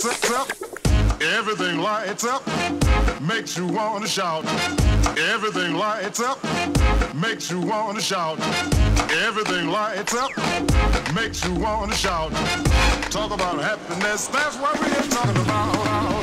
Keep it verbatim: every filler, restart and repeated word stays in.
lights up. Everything lights up, makes you wanna shout. Everything lights up, makes you wanna shout. Everything lights up, makes you wanna shout. Talk about happiness, that's what we're talking about.